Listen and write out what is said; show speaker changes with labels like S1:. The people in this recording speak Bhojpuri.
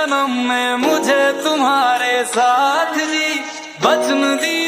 S1: जन्म में मुझे तुम्हारे साथ जी वचन दिया